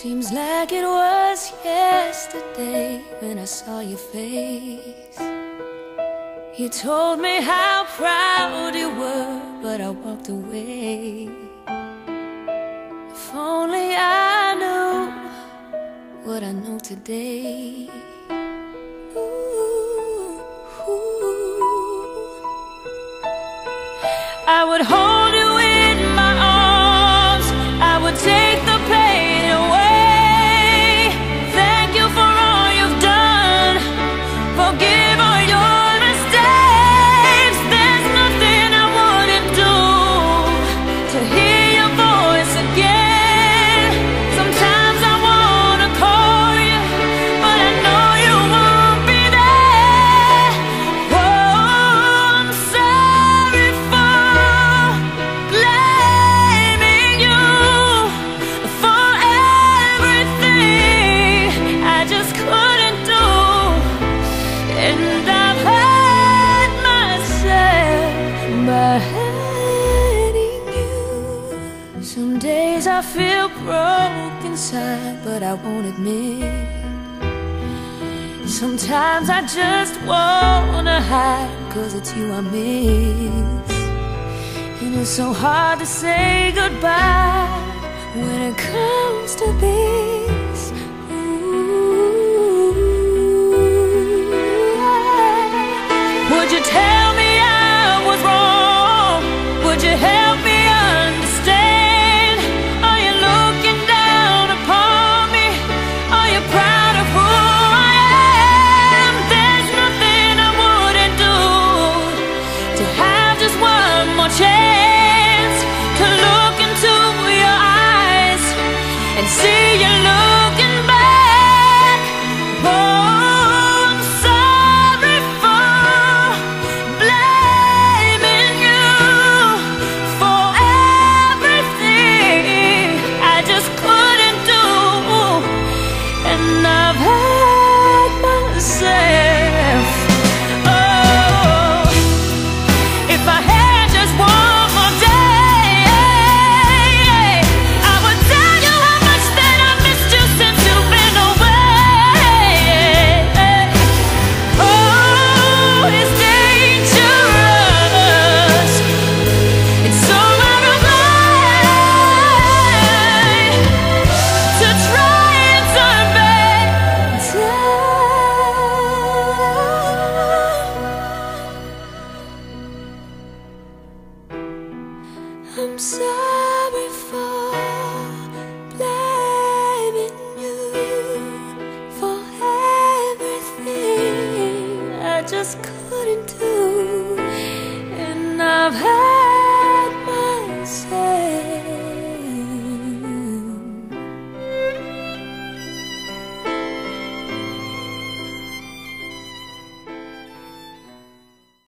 Seems like it was yesterday when I saw your face. You told me how proud you were, but I walked away. If only I knew what I know today. Ooh, ooh. I would hold you in my arms, I would take the pain away. Thank you for all you've done, forgive all your mistakes. There's nothing I wouldn't do to hear your voice again. Sometimes I wanna call you, but I know you won't be there. Oh, I'm sorry for blaming you for everything I just couldn't do. And I've hurt myself by hurting you. Some days I feel broke inside, but I won't admit. Sometimes I just wanna hide, 'cause it's you I miss. And it's so hard to say goodbye when it comes to being